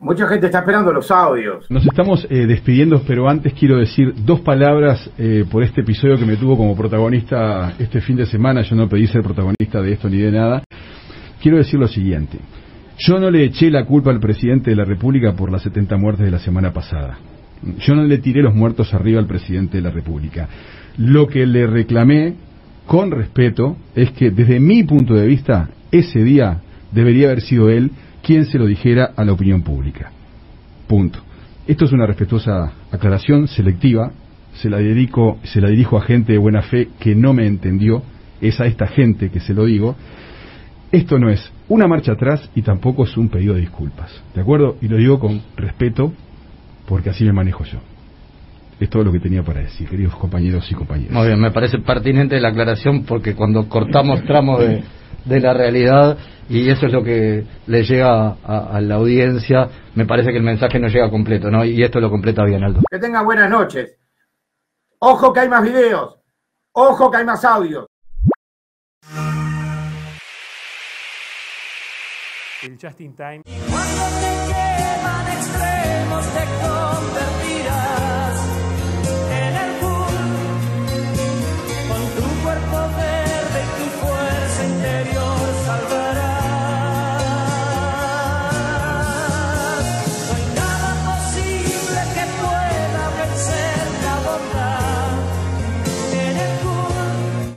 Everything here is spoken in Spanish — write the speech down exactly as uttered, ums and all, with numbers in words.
Mucha gente está esperando los audios. Nos estamos eh, despidiendo, pero antes quiero decir dos palabras eh, por este episodio que me tuvo como protagonista este fin de semana. Yo no pedí ser protagonista de esto ni de nada. Quiero decir lo siguiente. Yo no le eché la culpa al presidente de la República por las setenta muertes de la semana pasada. Yo no le tiré los muertos arriba al presidente de la República. Lo que le reclamé, con respeto, es que desde mi punto de vista, ese día debería haber sido él quien se lo dijera a la opinión pública. Punto. Esto es una respetuosa aclaración selectiva. Se la dedico, se la dirijo a gente de buena fe que no me entendió. Es a esta gente que se lo digo. Esto no es una marcha atrás y tampoco es un pedido de disculpas. ¿De acuerdo? Y lo digo con respeto porque así me manejo yo. Es todo lo que tenía para decir, queridos compañeros y compañeras. Muy bien, me parece pertinente la aclaración porque cuando cortamos tramos de, de la realidad y eso es lo que le llega a, a la audiencia, me parece que el mensaje no llega completo, ¿no? Y esto lo completa bien, Aldo. Que tengan buenas noches. Ojo que hay más videos. Ojo que hay más audios. El Just in Time. Cuando te llevan extremos de